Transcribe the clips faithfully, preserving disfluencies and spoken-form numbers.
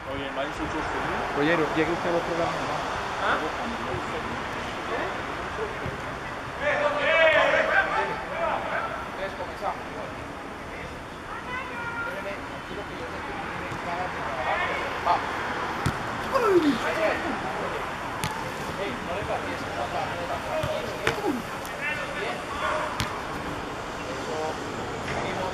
Oye, el maíz sostenido. Oye, llegue usted al otro lado. ¿Ah? Entonces comenzamos. Déjeme, tranquilo que yo sé que tiene ganas de trabajar. Vamos. Ey, no le cambies, papá, no le cambies. Bien. Eso, seguimos.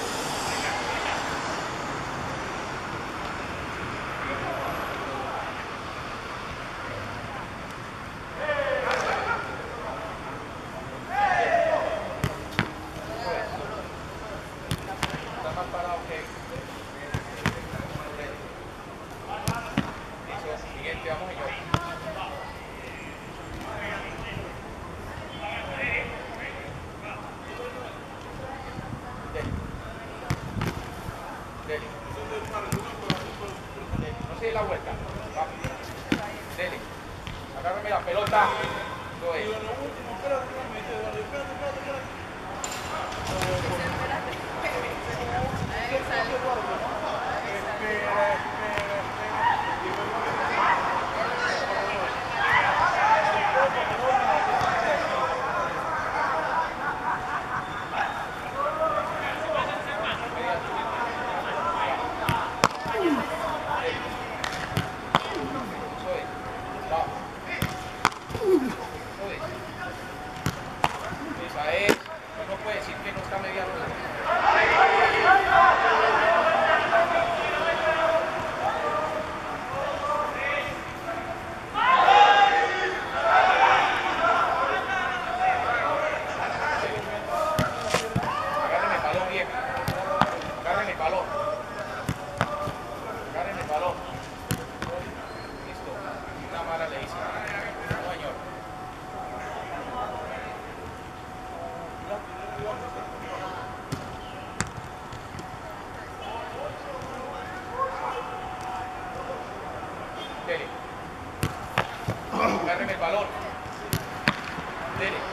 Está más parado que... Eso, siguiente, vamos y yo. Dele. Dele. No se dé la vuelta. Vamos. Dele. Agárrame la pelota. Eso es. Esa es. Uno puede decir que no está media hora. Agárrenme el balón, viejo. Agárrenme el balón. Agárrenme el balón. Listo. Una mala le hice. No, señor. Dele. Agárreme el balón. Dele.